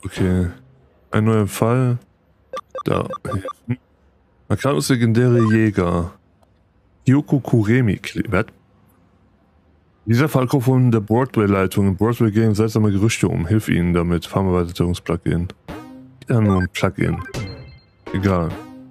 Okay. Ein neuer Fall. Da. Arcanus legendäre Jäger. Kyoko Kuremi. Was? Dieser Fall kommt von der Broadway-Leitung. In Broadway gehen seltsame Gerüchte um. Hilf ihnen damit. Farmerweiterungsplugin. Ja, nur ein Plugin. Egal.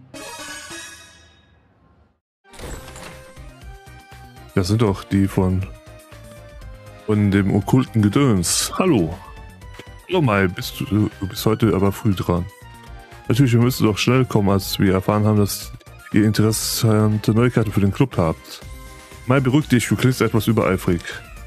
Das sind doch die von dem okkulten Gedöns. Hallo. Hallo Mai, du bist heute aber früh dran. Natürlich, wir müssen doch schnell kommen, als wir erfahren haben, dass ihr interessante Neuigkeiten für den Club habt. Mai, beruhig dich, du klingst etwas übereifrig.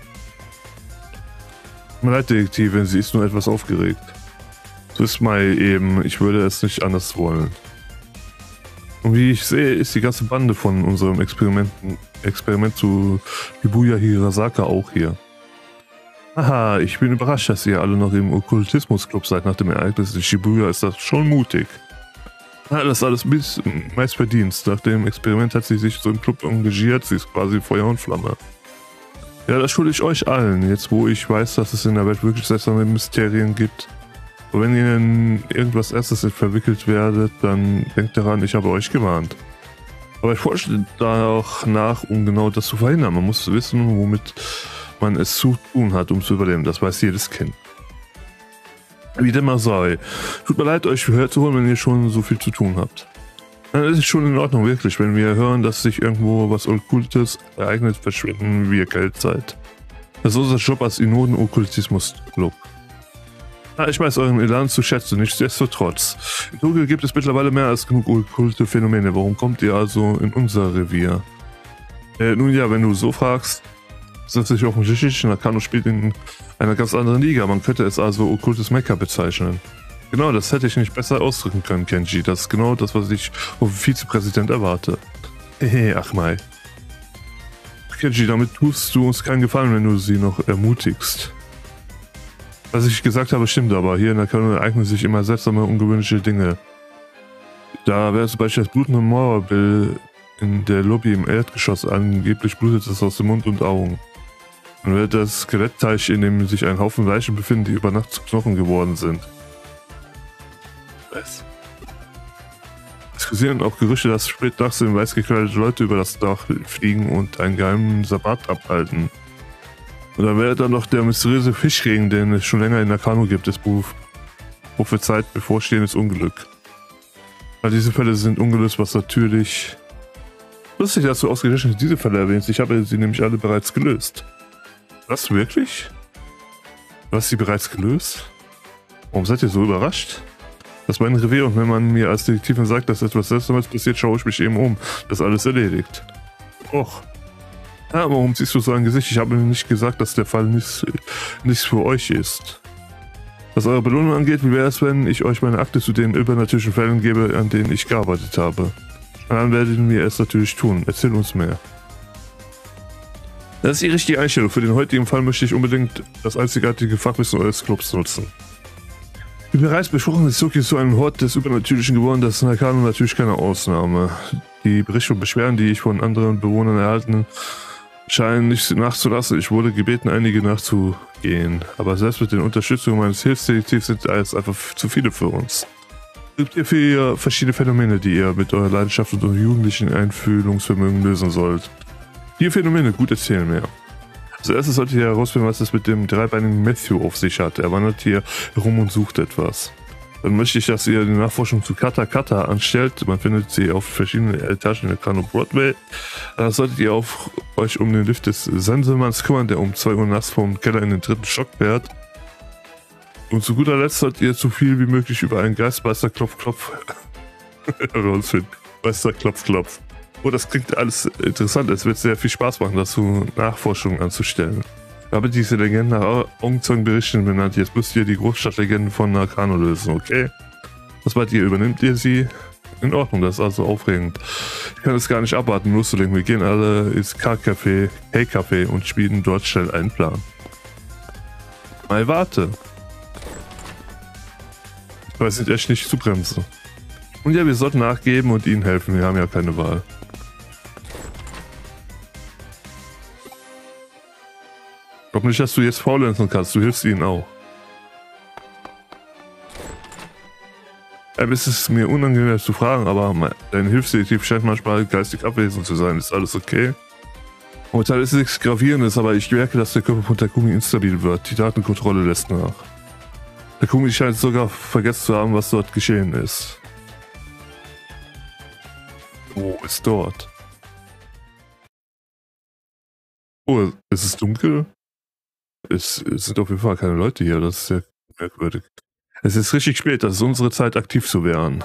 Tut mir leid, Detektivin, sie ist nur etwas aufgeregt. So ist Mai eben, ich würde es nicht anders wollen. Und wie ich sehe, ist die ganze Bande von unserem Experiment zu Shibuya Hirasaka auch hier. Haha, ich bin überrascht, dass ihr alle noch im Okkultismus-Club seid nach dem Ereignis in Shibuya. Ist das schon mutig. Ja, das ist alles meist Verdienst. Nach dem Experiment hat sie sich so im Club engagiert. Sie ist quasi Feuer und Flamme. Ja, das schulde ich euch allen, jetzt wo ich weiß, dass es in der Welt wirklich seltsame Mysterien gibt. Und wenn ihr in irgendwas erstes verwickelt werdet, dann denkt daran, ich habe euch gewarnt. Aber ich forsche da auch nach, um genau das zu verhindern. Man muss wissen, womit man es zu tun hat, um zu überleben. Das weiß jedes Kind. Wie dem auch sei. Tut mir leid, euch hierher zu holen, wenn ihr schon so viel zu tun habt. Dann ist es schon in Ordnung, wirklich. Wenn wir hören, dass sich irgendwo was Okkultes ereignet, verschwinden wir Geldzeit. Das ist unser Job als Inoden-Okkultismus-Club. Ja, ich weiß euren Elan zu schätzen, nichtsdestotrotz. In Tokio gibt es mittlerweile mehr als genug okkulte Phänomene. Warum kommt ihr also in unser Revier? Nun ja, wenn du so fragst, ist das nicht offensichtlich. Nakano spielt in einer ganz anderen Liga. Man könnte es also okkultes Mekka bezeichnen. Genau, das hätte ich nicht besser ausdrücken können, Kenji. Das ist genau das, was ich vom Vizepräsident erwarte. Hehe, ach Mai. Kenji, damit tust du uns keinen Gefallen, wenn du sie noch ermutigst. Was ich gesagt habe, stimmt aber. Hier in Nakano ereignen sich immer seltsame, ungewöhnliche Dinge. Da wäre zum Beispiel das blutende Mauerbild in der Lobby im Erdgeschoss. Angeblich blutet es aus dem Mund und Augen. Dann wird das Skelettteich, in dem sich ein Haufen Leichen befinden, die über Nacht zu Knochen geworden sind. Was? Es kursieren auch Gerüchte, dass spät nachts in weiß gekleidete Leute über das Dach fliegen und einen geheimen Sabbat abhalten. Und dann wäre dann noch der mysteriöse Fischregen, den es schon länger in Nakano gibt. Es prophezeit bevorstehendes Unglück. All diese Fälle sind ungelöst, was natürlich... Lustig, dass du ausgerechnet diese Fälle erwähnst. Ich habe sie nämlich alle bereits gelöst. Was, wirklich? Du hast sie bereits gelöst? Warum seid ihr so überrascht? Das ist mein Revier und wenn man mir als Detektivin sagt, dass etwas Seltsames passiert, schaue ich mich eben um. Das ist alles erledigt. Och. Ja, warum ziehst du so ein Gesicht? Ich habe nicht gesagt, dass der Fall nichts für euch ist. Was eure Belohnung angeht, wie wäre es, wenn ich euch meine Akte zu den übernatürlichen Fällen gebe, an denen ich gearbeitet habe? Dann werden wir es natürlich tun. Erzähl uns mehr. Das ist die richtige Einstellung. Für den heutigen Fall möchte ich unbedingt das einzigartige Fachwissen eures Clubs nutzen. Wie bereits besprochen, ist Tokio zu einem Hort des Übernatürlichen geworden. Das ist in Nakano natürlich keine Ausnahme. Die Berichte und Beschwerden, die ich von anderen Bewohnern erhalten, scheinen nicht nachzulassen. Ich wurde gebeten, einige nachzugehen. Aber selbst mit der Unterstützung meines Hilfsdetektivs sind es einfach zu viele für uns. Es gibt hier viele verschiedene Phänomene, die ihr mit eurer Leidenschaft und eurem jugendlichen Einfühlungsvermögen lösen sollt. Die Phänomene, gut erzählen mehr. Als erstes solltet ihr herausfinden, was es mit dem dreibeinigen Matthew auf sich hat. Er wandert hier herum und sucht etwas. Dann möchte ich, dass ihr die Nachforschung zu Kata Kata anstellt. Man findet sie auf verschiedenen Etagen in der Nakano Broadway. Da solltet ihr euch um den Lift des Sensemanns kümmern, der um 2 Uhr nachts vom Keller in den 3. Stock fährt. Und zu guter Letzt solltet ihr so viel wie möglich über einen Geistmeister Klopf herausfinden. Meister Klopf. Oh, das klingt alles interessant. Es wird sehr viel Spaß machen, dazu Nachforschungen anzustellen. Ich habe diese Legenden nach Augenzeugenberichten benannt. Jetzt müsst ihr die Großstadtlegenden von Nakano lösen, okay? Was meint ihr? Übernimmt ihr sie? In Ordnung, das ist also aufregend. Ich kann es gar nicht abwarten, loszulegen. Wir gehen alle ins K-Café und spielen dort schnell einen Plan. Mal warte. Ich weiß nicht, echt nicht zu bremsen. Und ja, wir sollten nachgeben und ihnen helfen. Wir haben ja keine Wahl. Ich glaube nicht, dass du jetzt faulenzen kannst. Du hilfst ihnen auch. Es ist mir unangenehm zu fragen, aber dein Hilfsdetektiv scheint manchmal geistig abwesend zu sein. Ist alles okay? Momentan ist nichts Gravierendes, aber ich merke, dass der Körper von Takumi instabil wird. Die Datenkontrolle lässt nach. Takumi scheint sogar vergessen zu haben, was dort geschehen ist. Wo ist dort? Oh, ist es dunkel? Es sind auf jeden Fall keine Leute hier, das ist sehr merkwürdig. Es ist richtig spät, das ist unsere Zeit, aktiv zu werden.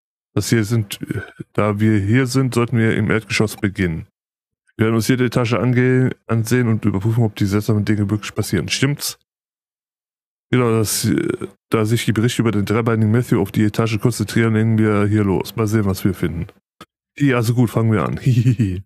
Da wir hier sind, sollten wir im Erdgeschoss beginnen. Wir werden uns jede Etage ansehen und überprüfen, ob die seltsamen Dinge wirklich passieren. Stimmt's? Genau, da sich die Berichte über den dreibeinigen Matthew auf die Etage konzentrieren, legen wir hier los. Mal sehen, was wir finden. Ja, also gut, fangen wir an. Hihihi.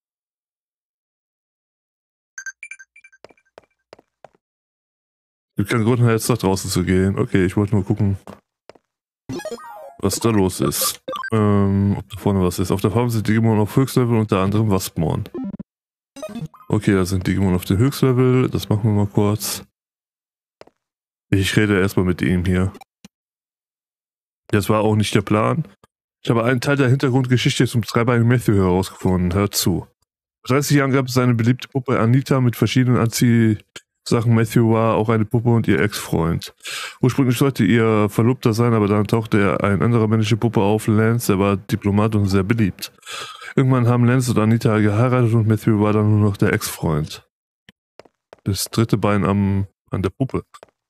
Gibt keinen Grund, jetzt nach draußen zu gehen. Okay, ich wollte nur gucken, was da los ist. Ob da vorne was ist. Auf der Farm sind Digimon auf Höchstlevel, unter anderem Waspmon. Okay, da sind Digimon auf dem Höchstlevel. Das machen wir mal kurz. Ich rede erstmal mit ihm hier. Das war auch nicht der Plan. Ich habe einen Teil der Hintergrundgeschichte zum dreibeinigen Matthew herausgefunden. Hört zu. Vor 30 Jahren gab es eine beliebte Puppe Anita mit verschiedenen Anziehsachen. Matthew war auch eine Puppe und ihr Ex-Freund. Ursprünglich sollte ihr Verlobter sein, aber dann tauchte ein anderer männliche Puppe auf, Lance, der war Diplomat und sehr beliebt. Irgendwann haben Lance und Anita geheiratet und Matthew war dann nur noch der Ex-Freund. Das dritte Bein an der Puppe.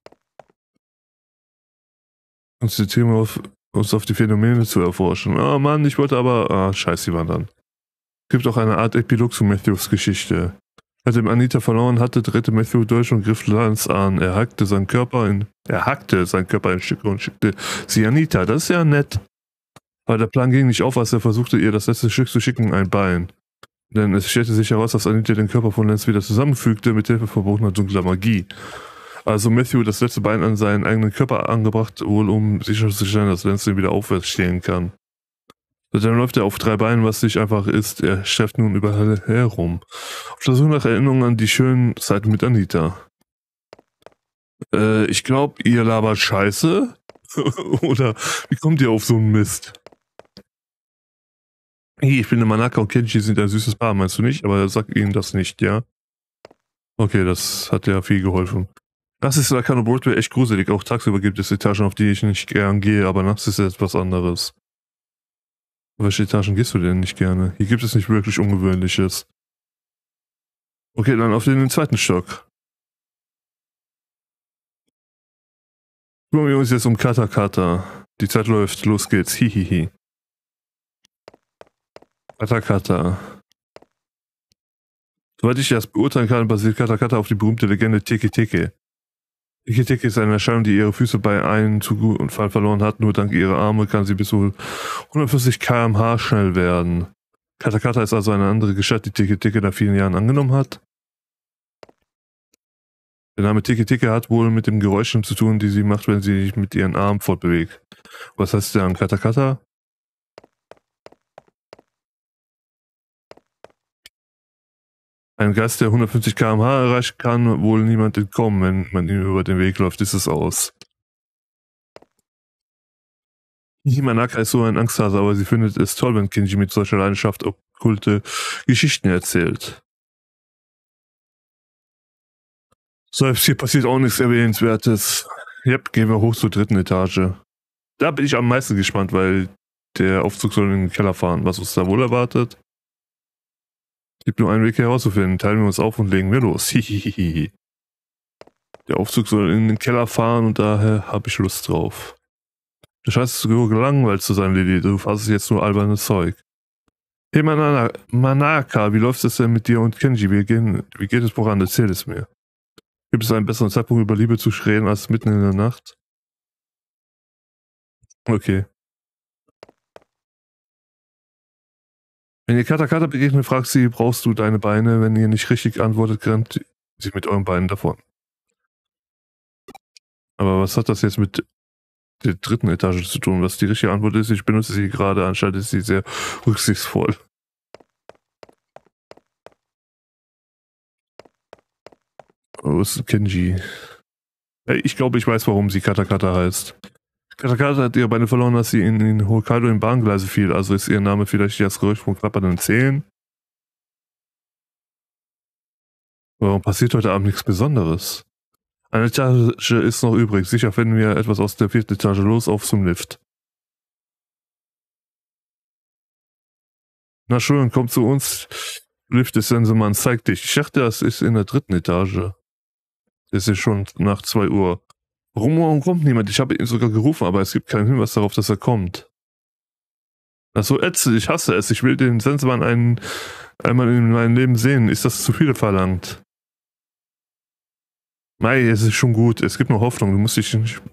Konzentrieren wir uns auf die Phänomene zu erforschen. Oh Mann, ich wollte aber... Ah, scheiße, die waren dann. Es gibt auch eine Art Epilog zu Matthews Geschichte. Nachdem Anita verloren hatte, drehte Matthew durch und griff Lance an. Er hackte seinen Körper in Stücke und schickte sie Anita. Das ist ja nett. Aber der Plan ging nicht auf, als er versuchte, ihr das letzte Stück zu schicken, ein Bein. Denn es stellte sich heraus, dass Anita den Körper von Lance wieder zusammenfügte, mit Hilfe verbotener dunkler Magie. Also Matthew das letzte Bein an seinen eigenen Körper angebracht, wohl um sicherzustellen, dass Lance ihn wieder aufwärts stehen kann. Dann läuft er auf 3 Beinen, was nicht einfach ist. Er schläft nun überall herum. Auf der Suche nach Erinnerungen an die schönen Zeiten mit Anita. Ich glaube, ihr labert Scheiße? Oder wie kommt ihr auf so einen Mist? Hey, ich bin Manaka und Kenji sind ein süßes Paar, meinst du nicht? Aber sag ihnen das nicht, ja? Okay, das hat ja viel geholfen. Nachts ist Nakano Broadway echt gruselig. Auch tagsüber gibt es Etagen, auf die ich nicht gern gehe, aber nachts ist etwas anderes. Auf welche Etagen gehst du denn nicht gerne? Hier gibt es nicht wirklich Ungewöhnliches. Okay, dann auf den 2. Stock. Kümmern wir uns jetzt um Katakata. Die Zeit läuft, los geht's. Hihihi. Katakata. Soweit ich das beurteilen kann, basiert Katakata auf die berühmte Legende Teke Teke. Teke Teke ist eine Erscheinung, die ihre Füße bei einem Zugunfall verloren hat. Nur dank ihrer Arme kann sie bis zu 140 km/h schnell werden. Katakata ist also eine andere Gestalt, die Teke Teke nach vielen Jahren angenommen hat. Der Name Teke Teke hat wohl mit den Geräuschen zu tun, die sie macht, wenn sie sich mit ihren Armen fortbewegt. Was heißt der an Katakata? Ein Geist, der 150 km/h erreichen kann, wohl niemand entkommen, wenn man ihm über den Weg läuft, ist es aus. Manaka ist so ein Angsthase, aber sie findet es toll, wenn Kenji mit solcher Leidenschaft okkulte Geschichten erzählt. Selbst hier passiert auch nichts Erwähnenswertes. Yep, gehen wir hoch zur 3. Etage. Da bin ich am meisten gespannt, weil der Aufzug soll in den Keller fahren. Was uns da wohl erwartet? Es gibt nur einen Weg herauszufinden. Teilen wir uns auf und legen wir los. Hihihihi. Der Aufzug soll in den Keller fahren und daher habe ich Lust drauf. Du scheinst so gelangweilt zu sein, Lili. Du fasst jetzt nur albernes Zeug. Hey Manaka, wie läuft es denn mit dir und Kenji? Wie geht es voran? Erzähl es mir. Gibt es einen besseren Zeitpunkt, über Liebe zu reden, als mitten in der Nacht? Okay. Wenn ihr Katakata begegnet, fragt sie, brauchst du deine Beine? Wenn ihr nicht richtig antwortet, rennt sie mit euren Beinen davon. Aber was hat das jetzt mit der 3. Etage zu tun? Was die richtige Antwort ist, ich benutze sie gerade, anscheinend ist sie sehr rücksichtsvoll. Wo ist Kenji? Ich glaube, ich weiß, warum sie Katakata heißt. Katakata hat ihre Beine verloren, als sie in Hokkaido in Bahngleise fiel. Also ist ihr Name vielleicht das Geräusch von klappernden Zähnen. Warum passiert heute Abend nichts Besonderes? Eine Etage ist noch übrig. Sicher finden wir etwas aus der 4. Etage. Los, auf zum Lift. Na schön, komm zu uns. Lift ist Sensemann, zeig dich. Ich dachte, das ist in der 3. Etage. Es ist schon nach 2 Uhr. Warum kommt niemand? Ich habe ihn sogar gerufen, aber es gibt keinen Hinweis darauf, dass er kommt. Das ist so ätzend, ich hasse es. Ich will den Sensemann einmal in meinem Leben sehen. Ist das zu viel verlangt? Mei, es ist schon gut. Es gibt noch Hoffnung. Du musst dich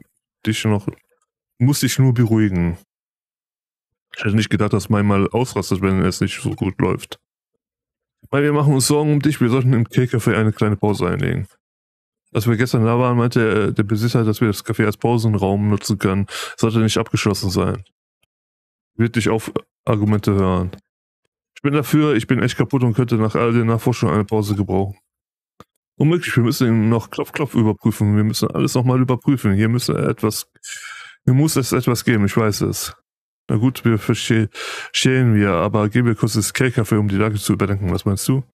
nur beruhigen. Ich hätte nicht gedacht, dass Mai mal ausrastet, wenn es nicht so gut läuft. Mai, wir machen uns Sorgen um dich. Wir sollten im Café eine kleine Pause einlegen. Als wir gestern da waren, meinte der Besitzer, dass wir das Café als Pausenraum nutzen können. Sollte nicht abgeschlossen sein. Wird dich auf Argumente hören. Ich bin dafür, ich bin echt kaputt und könnte nach all den Nachforschungen eine Pause gebrauchen. Unmöglich, wir müssen ihn noch Klopf überprüfen. Wir müssen alles nochmal überprüfen. Hier muss es etwas geben, ich weiß es. Na gut, wir verstehen wir, aber gehen wir kurz ins Café, um die Lage zu überdenken. Was meinst du?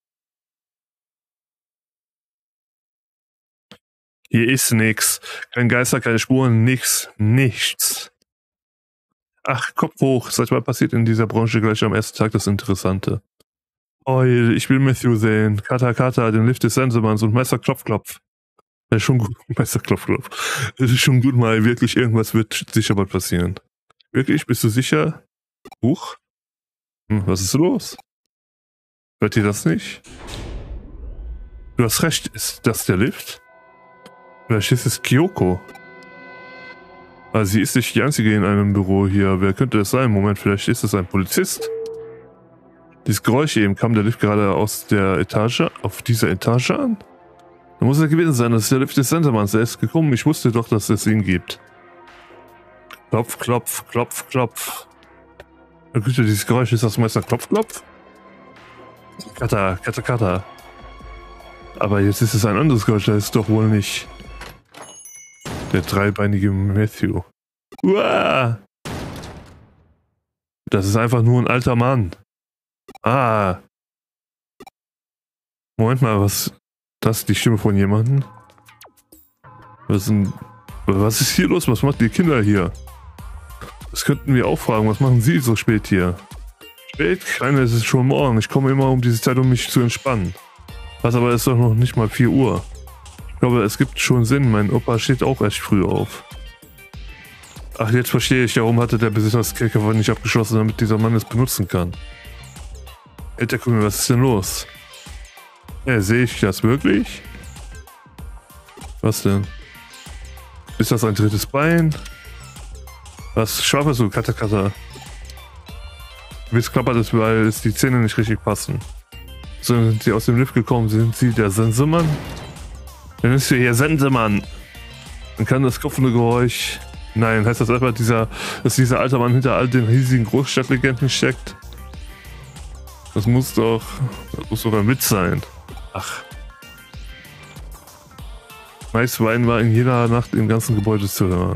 Hier ist nix. Kein Geister, keine Spuren, nichts. Ach, Kopf hoch. Seit wann passiert in dieser Branche gleich am ersten Tag das Interessante? Oh, ich will Matthew sehen. Kata, den Lift des Sensemanns und Meister Klopf. Das ist schon gut, Meister Klopf. Das ist schon gut, mal wirklich irgendwas wird sicher bald passieren. Wirklich? Bist du sicher? Huch? Was ist los? Hört ihr das nicht? Du hast recht, ist das der Lift? Vielleicht ist es Kyoko. Also sie ist nicht die einzige in einem Büro hier. Wer könnte es sein? Moment, vielleicht ist es ein Polizist. Dieses Geräusch eben, kam der Lift gerade aus der Etage, auf dieser Etage an? Da muss er gewesen sein, das ist der Lift des Sensemanns. Er ist gekommen, ich wusste doch, dass es ihn gibt. Klopf. Na Güte, dieses Geräusch, ist das Meister Klopf? Kata. Aber jetzt ist es ein anderes Geräusch, das ist doch wohl nicht der dreibeinige Matthew. Uah! Das ist einfach nur ein alter Mann. Ah. Moment mal, was? Das ist die Stimme von jemandem? Was ist hier los? Was macht die Kinder hier? Das könnten wir auch fragen. Was machen sie so spät hier? Spät? Kleine, es ist schon morgen. Ich komme immer um diese Zeit, um mich zu entspannen. Was, aber es ist doch noch nicht mal 4 Uhr. Ich glaube, es gibt schon Sinn. Mein Opa steht auch erst früh auf. Ach, jetzt verstehe ich. Warum hatte der Besitzer das Café nicht abgeschlossen, damit dieser Mann es benutzen kann? Alter, guck mal, was ist denn los? Sehe ich das wirklich? Was denn? Ist das ein drittes Bein? Was schwafelst du, Kata? Wie klappert es, weil es die Zähne nicht richtig passen? So sind sie aus dem Lift gekommen, sind sie der Sensemann? Dann ist hier Sensemann. Dann kann das kopfende Geräusch... Nein, heißt das einfach, dass dieser alte Mann hinter all den riesigen Großstadtlegenden steckt? Das muss doch ein Witz sein. Ach. Mais Wein war in jeder Nacht im ganzen Gebäude zu hören.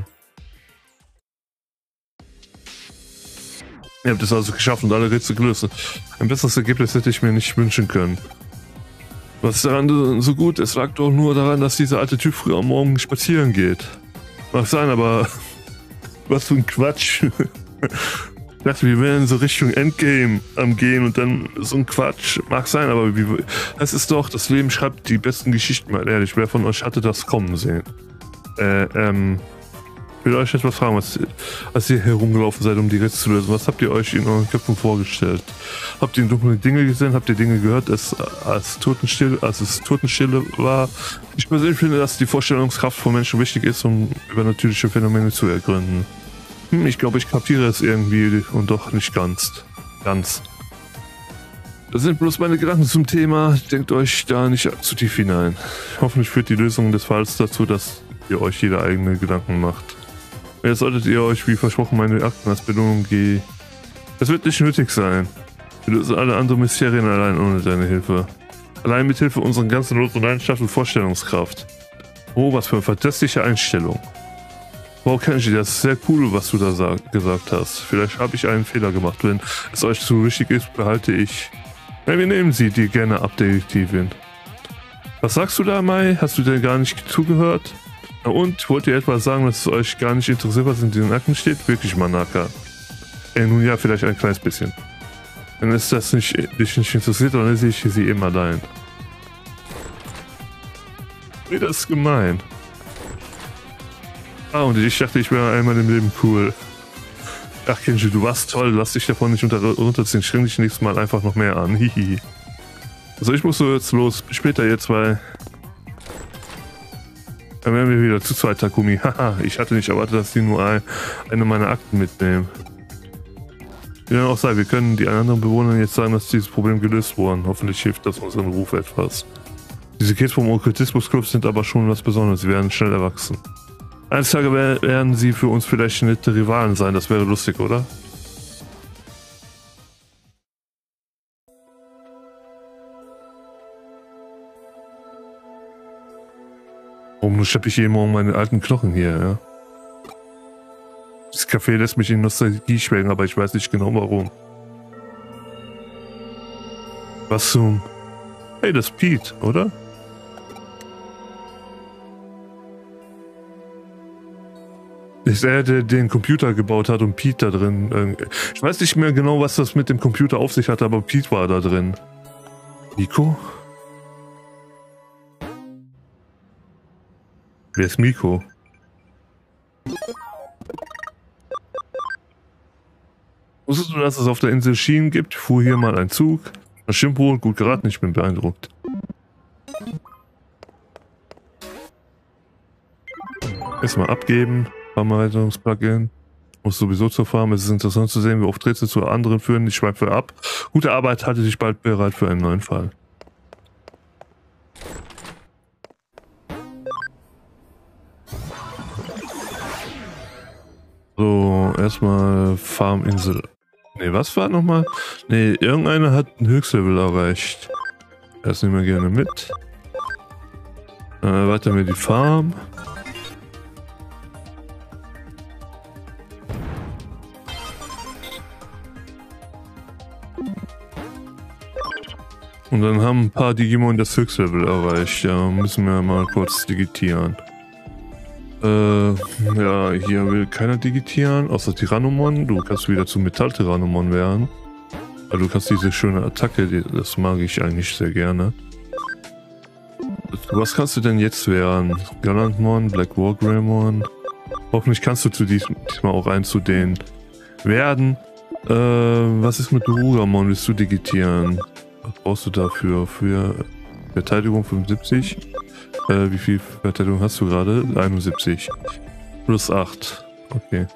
Ihr habt es also geschafft und alle Rätsel gelöst. Ein besseres Ergebnis hätte ich mir nicht wünschen können. Was ist daran so gut? Es lag doch nur daran, dass dieser alte Typ früh am Morgen spazieren geht. Mag sein, aber was für ein Quatsch. Ich dachte, wir wären so Richtung Endgame am Gehen und dann so ein Quatsch. Mag sein, aber das ist doch, das Leben schreibt die besten Geschichten, mal ehrlich. Wer von euch hatte das kommen sehen? Ich will euch etwas fragen, als ihr herumgelaufen seid, um die Rätsel zu lösen. Was habt ihr euch in euren Köpfen vorgestellt? Habt ihr dunkle Dinge gesehen? Habt ihr Dinge gehört, als es Totenstille war? Ich persönlich finde, dass die Vorstellungskraft von Menschen wichtig ist, um übernatürliche Phänomene zu ergründen. Ich glaube, ich kapiere es irgendwie und doch nicht ganz. Das sind bloß meine Gedanken zum Thema. Denkt euch da nicht zu tief hinein. Hoffentlich führt die Lösung des Falls dazu, dass ihr euch jede eigene Gedanken macht. Jetzt solltet ihr euch, wie versprochen, meine Akten als Belohnung geben. Das wird nicht nötig sein. Wir lösen alle anderen Mysterien allein ohne deine Hilfe. Allein mit Hilfe unserer ganzen Not und Leidenschaft und Vorstellungskraft. Oh, was für eine fantastische Einstellung. Wow, Kenji, das ist sehr cool, was du da gesagt hast. Vielleicht habe ich einen Fehler gemacht. Wenn es euch zu wichtig ist, behalte ich. Ja, wir nehmen sie dir gerne ab, Detektivin. Was sagst du da, Mai? Hast du denn gar nicht zugehört? Na und? Wollt ihr etwa sagen, dass es euch gar nicht interessiert, was in diesen Akten steht? Wirklich, Manaka. Nun ja, vielleicht ein kleines bisschen. Wenn es das dich nicht interessiert, dann lese ich sie eben allein. Nee, das ist gemein. Ah, und ich dachte, ich wäre einmal im Leben cool. Ach, Kenji, du warst toll. Lass dich davon nicht runterziehen. Streng dich nächstes Mal einfach noch mehr an. Hihi. Also ich muss so jetzt los. Bis später, ihr zwei. Dann werden wir wieder zu zweit, Takumi. Haha, ich hatte nicht erwartet, dass die nur eine meiner Akten mitnehmen. Wie dann auch sei, wir können die anderen Bewohner jetzt sagen, dass dieses Problem gelöst wurde. Hoffentlich hilft das unserem Ruf etwas. Diese Kids vom Okkultismus-Club sind aber schon was Besonderes. Sie werden schnell erwachsen. Eines Tages werden sie für uns vielleicht nette Rivalen sein. Das wäre lustig, oder? Warum schleppe ich jeden Morgen meine alten Knochen hier, ja? Das Café lässt mich in Nostalgie schwelgen, aber ich weiß nicht genau warum. Was zum... Hey, das ist Pete, oder? Ist er, der den Computer gebaut hat und Pete da drin... Ich weiß nicht mehr genau, was das mit dem Computer auf sich hatte, aber Pete war da drin. Miko? Wer ist Miko? Wusstest du, dass es auf der Insel Schienen gibt? Fuhr hier mal ein Zug. Das stimmt wohl, gut geraten, ich bin beeindruckt. Erstmal abgeben. Farmerhaltungs-Plugin. Muss sowieso zur Farm. Es ist interessant zu sehen, wie oft Rätsel zu anderen führen. Ich schweife ab. Gute Arbeit, halte dich bald bereit für einen neuen Fall. So, erstmal Farminsel. Ne, was war nochmal? Ne, irgendeiner hat ein Höchstlevel erreicht. Das nehmen wir gerne mit. Weiter mit die Farm. Und dann haben ein paar Digimon das Höchstlevel erreicht. Ja, müssen wir mal kurz digitieren. Ja, hier will keiner digitieren, außer Tyrannomon. Du kannst wieder zu Metall-Tyrannomon werden. Weil du kannst diese schöne Attacke, das mag ich eigentlich sehr gerne. Was kannst du denn jetzt werden? Gallantmon, Black Wargreymon. Hoffentlich kannst du diesmal auch einen zu denen werden. Was ist mit Rugamon? Willst du digitieren? Was brauchst du dafür? Für Verteidigung 75? Wie viel Verteidigung hast du gerade? 71. Plus 8. Okay.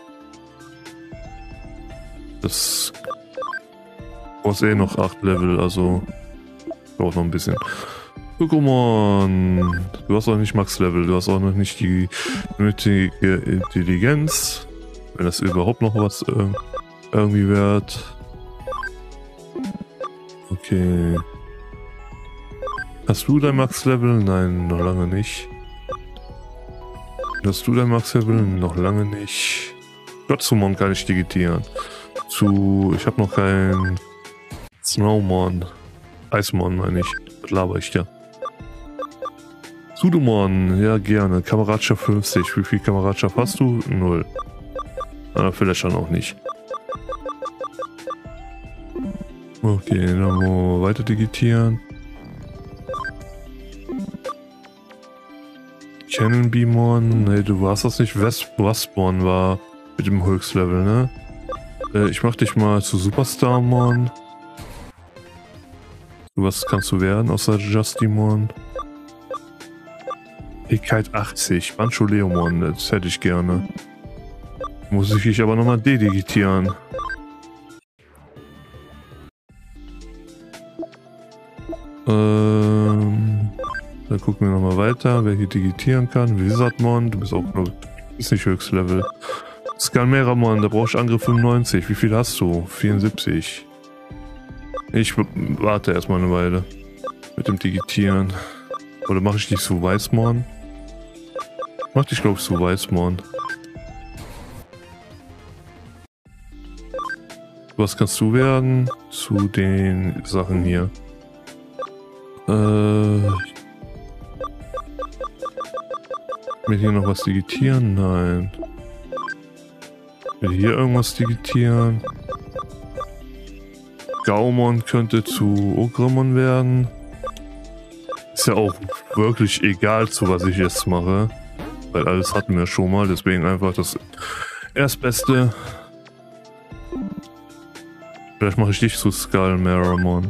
Das brauchst eh noch 8 Level, also braucht noch ein bisschen. Pokémon. Du hast auch nicht Max-Level, du hast auch noch nicht die nötige Intelligenz. Wenn das überhaupt noch was irgendwie wert. Okay. Hast du dein Max-Level? Nein, noch lange nicht. Hast du dein Max-Level? Noch lange nicht. Gotsumon kann ich digitieren. Ich habe noch kein Snowmon. Eismon meine ich. Das laber ich ja. Sudomon, ja gerne. Kameradschaft 50. Wie viel Kameradschaft hast du? 0. Vielleicht dann auch nicht. Okay, dann wollen wir weiter digitieren. Canon Beamon, ne, du warst das nicht. Waspon war mit dem Höchstlevel, ne? Ich mach dich mal zu Superstarmon. Was kannst du werden außer Justimon? Fähigkeit 80, Bancholeomon, das hätte ich gerne. Muss ich dich aber nochmal dedigitieren. Dann gucken wir nochmal weiter, wer hier digitieren kann. Wizardmon, du bist auch nur, ist nicht Höchstlevel. Skalmeramon, da brauchst du Angriff 95. Wie viel hast du? 74. Ich warte erstmal eine Weile mit dem Digitieren. Oder mache ich dich zu Weißmon? Mach dich, glaube ich, zu Weißmon. Was kannst du werden? Zu den Sachen hier. Will hier noch was digitieren? Nein. Will hier irgendwas digitieren? Gaumon könnte zu Ogremon werden. Ist ja auch wirklich egal, zu was ich jetzt mache. Weil alles hatten wir schon mal, deswegen einfach das Erstbeste. Vielleicht mache ich dich zu Skullmeramon.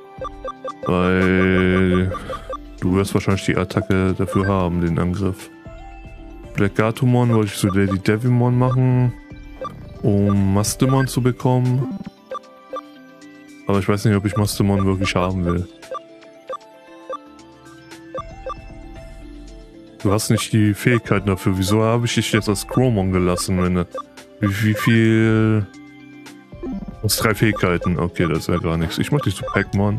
Weil du wirst wahrscheinlich die Attacke dafür haben, den Angriff. Black Gatomon wollte ich zu Lady Devimon machen, um Mastemon zu bekommen. Aber ich weiß nicht, ob ich Mastemon wirklich haben will. Du hast nicht die Fähigkeiten dafür. Wieso habe ich dich jetzt als Chromon gelassen? Wenn wie viel... Du hast 3 Fähigkeiten. Okay, das ist ja gar nichts. Ich mach dich zu Pac-Mon.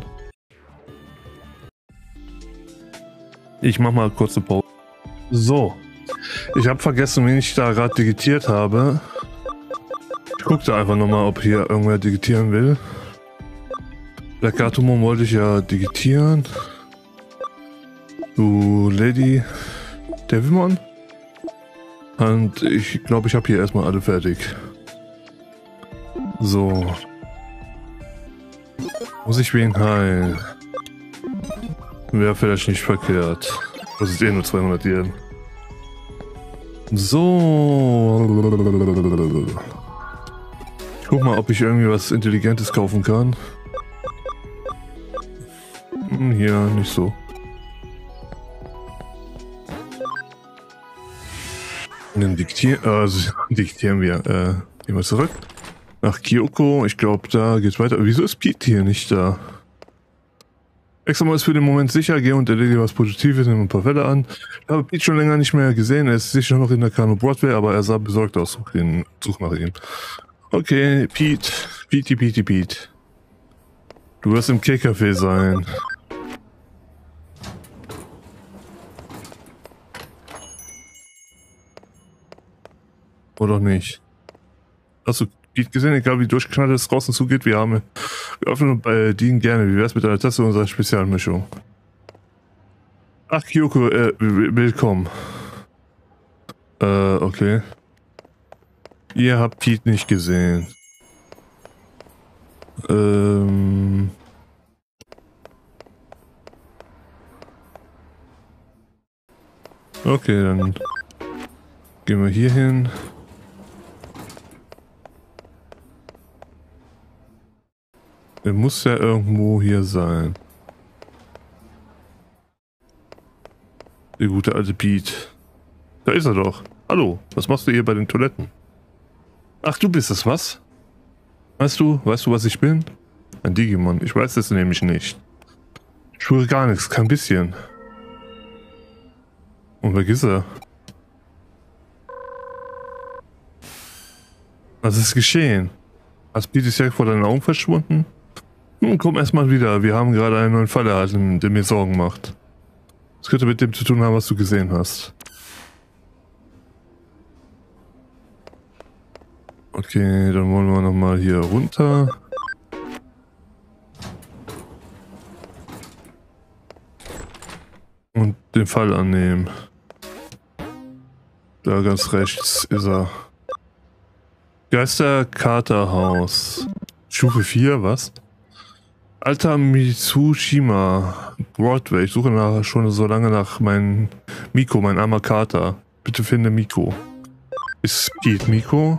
Ich mach mal kurze Pause. So. Ich habe vergessen, wen ich da gerade digitiert habe. Ich guckte einfach nochmal, ob hier irgendwer digitieren will. Black Gatomon wollte ich ja digitieren. Du Lady Devimon. Und ich glaube, ich habe hier erstmal alle fertig. So. Muss ich wen heilen? Wäre vielleicht nicht verkehrt. Das ist eh nur 200 Yen. So. Ich guck mal, ob ich irgendwie was Intelligentes kaufen kann. Hier nicht so. Und dann diktieren wir. Gehen wir zurück. Nach Kyoko. Ich glaube, da geht's weiter. Wieso ist Pete hier nicht da? Extra ist für den Moment sicher. Geh und erledige was Positives, nimm ein paar Fälle an. Ich habe Pete schon länger nicht mehr gesehen. Er ist sicher noch in der Kano Broadway, aber er sah besorgt aus. Such nach ihm. Okay, Pete. Pete. Du wirst im K-Café sein. Oder nicht? Hast du Pete gesehen? Egal wie durchgeknallt es draußen zugeht, wir öffnen bei Dean gerne. Wie wär's mit einer Tasse unserer Spezialmischung? Ach, Kyoko, willkommen. Okay. Ihr habt Pete nicht gesehen. Okay, dann gehen wir hier hin. Er muss ja irgendwo hier sein. Der gute alte Pete. Da ist er doch. Hallo, was machst du hier bei den Toiletten? Ach, du bist es, was? Weißt du, was ich bin? Ein Digimon. Ich weiß es nämlich nicht. Ich schwöre gar nichts, kein bisschen. Und weg ist er? Was ist geschehen? Hast Pete ist ja vor deinen Augen verschwunden? Komm erstmal wieder. Wir haben gerade einen neuen Fall erhalten, der mir Sorgen macht. Das könnte mit dem zu tun haben, was du gesehen hast. Okay, dann wollen wir nochmal hier runter. Und den Fall annehmen. Da ganz rechts ist er. Geisterkaterhaus. Stufe 4, was? Alter Mitsushima. Broadway. Ich suche schon so lange nach meinem Miko, mein armer Kater. Bitte finde Miko. Ist Pete Miko?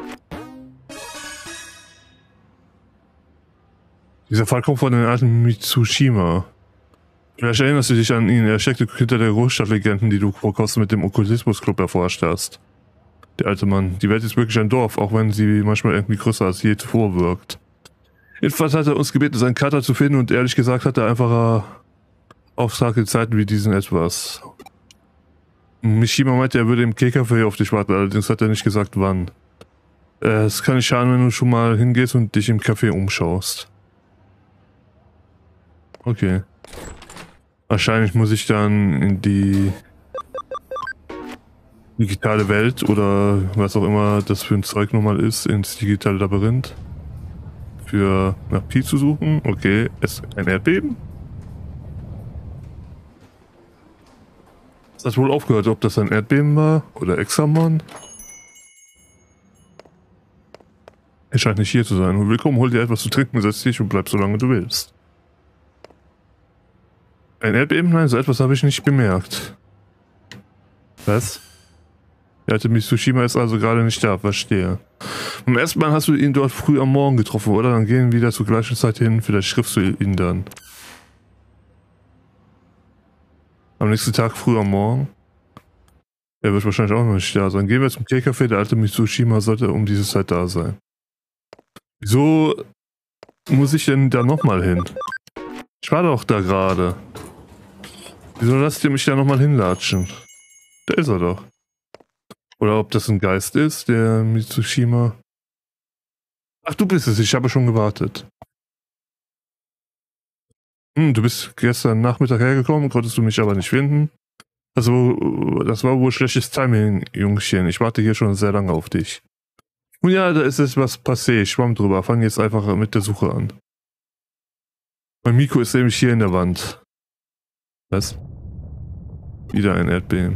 Dieser Fall kommt von den alten Mitsushima. Vielleicht erinnerst du dich an ihn. Er steckte hinter der Großstadtlegenden, die du vor kurzem mit dem Okkultismus-Club erforscht hast. Der alte Mann. Die Welt ist wirklich ein Dorf, auch wenn sie manchmal irgendwie größer als je zuvor wirkt. Jedenfalls hat er uns gebeten, seinen Kater zu finden und ehrlich gesagt hat er einfacher Auftrag in Zeiten wie diesen etwas. Mishima meinte, er würde im K-Café auf dich warten, allerdings hat er nicht gesagt, wann. Es kann nicht schaden, wenn du schon mal hingehst und dich im Café umschaust. Okay. Wahrscheinlich muss ich dann in die digitale Welt oder was auch immer das für ein Zeug nochmal ist, ins digitale Labyrinth. für nach Pi zu suchen. Okay, es ein Erdbeben. Es hat wohl aufgehört, ob das ein Erdbeben war oder Examon. Er scheint nicht hier zu sein. Willkommen, hol dir etwas zu trinken, setz dich und bleib so lange du willst. Ein Erdbeben? Nein, so etwas habe ich nicht bemerkt. Was? Der alte Mitsushima ist also gerade nicht da, verstehe. Beim ersten Mal hast du ihn dort früh am Morgen getroffen, oder? Dann gehen wir wieder zur gleichen Zeit hin, vielleicht triffst du ihn dann. Am nächsten Tag früh am Morgen. Er wird wahrscheinlich auch noch nicht da sein. Gehen wir zum K-Café, der alte Mitsushima sollte um diese Zeit da sein. Wieso muss ich denn da nochmal hin? Ich war doch da gerade. Wieso lasst ihr mich da nochmal hinlatschen? Da ist er doch. Oder ob das ein Geist ist, der Mitsushima. Ach, du bist es, ich habe schon gewartet. Du bist gestern Nachmittag hergekommen, konntest du mich aber nicht finden. Also, das war wohl schlechtes Timing, Jungchen. Ich warte hier schon sehr lange auf dich. Und ja, da ist jetzt was passé. Ich schwamm drüber. Fang jetzt einfach mit der Suche an. Mein Mikro ist nämlich hier in der Wand. Was? Wieder ein Erdbeben.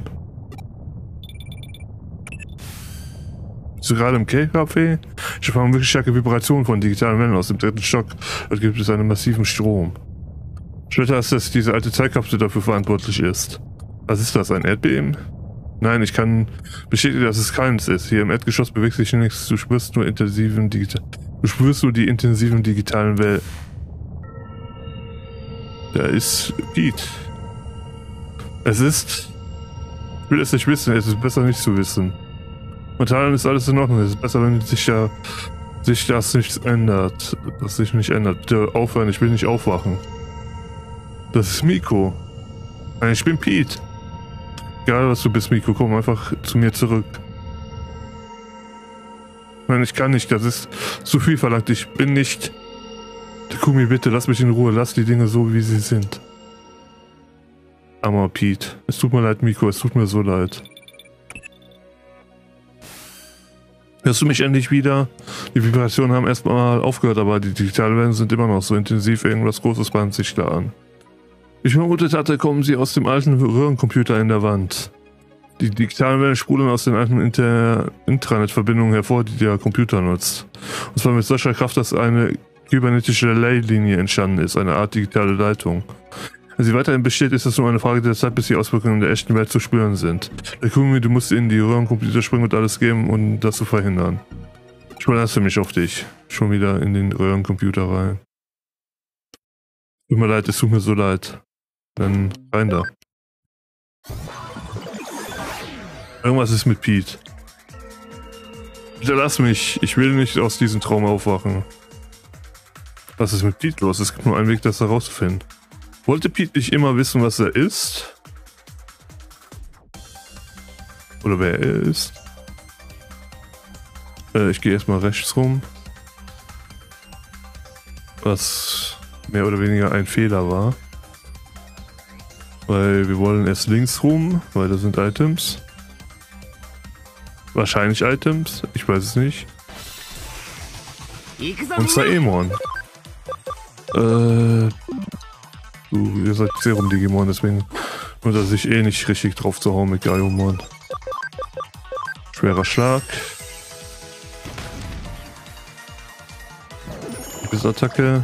Bist du gerade im K-Café? Ich erfahre wirklich starke Vibrationen von digitalen Wellen aus dem 3. Stock. Dort gibt es einen massiven Strom. Ich wette, dass diese alte Zeitkapsel dafür verantwortlich ist. Was ist das, ein Erdbeben? Nein, ich kann bestätigen, dass es keins ist. Hier im Erdgeschoss bewegt sich nichts. Du spürst nur die intensiven digitalen Wellen. Da ist Pete. Es ist... Ich will es nicht wissen, es ist besser nicht zu wissen. Momentan ist alles in Ordnung. Es ist besser, wenn sich das nicht ändert. Das sich nicht ändert. Bitte aufhören, ich will nicht aufwachen. Das ist Miko. Nein, ich bin Pete. Egal was du bist, Miko, komm einfach zu mir zurück. Nein, ich kann nicht, das ist zu viel verlangt. Ich bin nicht... Takumi, bitte, lass mich in Ruhe. Lass die Dinge so, wie sie sind. Armer Pete. Es tut mir leid, Miko, es tut mir so leid. Hörst du mich endlich wieder? Die Vibrationen haben erstmal aufgehört, aber die digitalen Wellen sind immer noch so intensiv. Irgendwas Großes bahnt sich da an. Wie ich vermutet hatte, kommen sie aus dem alten Röhrencomputer in der Wand. Die digitalen Wellen sprudeln aus den alten Intranet-Verbindungen hervor, die der Computer nutzt. Und zwar mit solcher Kraft, dass eine kybernetische Leitlinie entstanden ist, eine Art digitale Leitung. Wenn sie weiterhin besteht, ist es nur eine Frage der Zeit, bis die Auswirkungen in der echten Welt zu spüren sind. Takumi, du musst in die Röhrencomputer springen und alles geben, um das zu verhindern. Ich verlasse mich auf dich. Schon wieder in den Röhrencomputer rein. Tut mir leid, es tut mir so leid. Dann rein da. Irgendwas ist mit Pete. Bitte lass mich. Ich will nicht aus diesem Traum aufwachen. Was ist mit Pete los? Es gibt nur einen Weg, das herauszufinden. Wollte Pete nicht immer wissen, was er ist? Oder wer er ist? Ich gehe erstmal rechts rum. Was mehr oder weniger ein Fehler war. Weil wir wollen erst links rum, weil da sind Items. Wahrscheinlich Items, ich weiß es nicht. Und Saemon. Ihr seid Serum-Digimon, deswegen lohnt er sich eh nicht richtig drauf zu hauen mit Gaiomon. Schwerer Schlag. Attacke.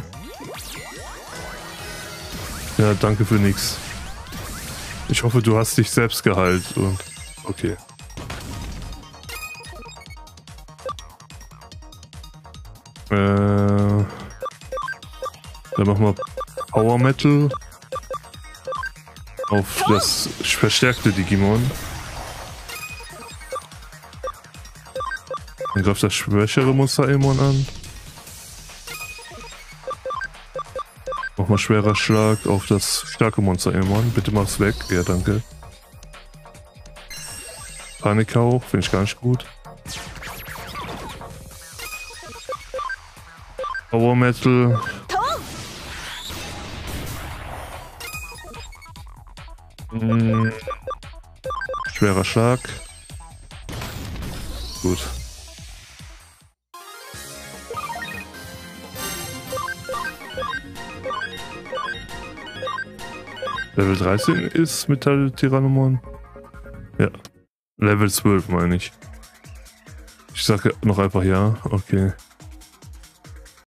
Ja, danke für nix. Ich hoffe, du hast dich selbst geheilt und... Okay. Dann machen wir Power Metal auf das verstärkte Digimon. Dann greift das schwächere Monster-Emon an. Nochmal schwerer Schlag auf das starke Monster-Emon. Bitte mach's weg. Ja, danke. Panikhauch, finde ich gar nicht gut. Power Metal. Schwerer Schlag. Gut. Level 13 ist Metall-Tyrannomon? Ja. Level 12 meine ich. Ich sage noch einfach ja. Okay.